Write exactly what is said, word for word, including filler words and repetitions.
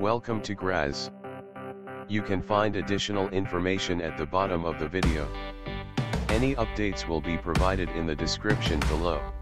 Welcome to Graz. You can find additional information at the bottom of the video. Any updates will be provided in the description below.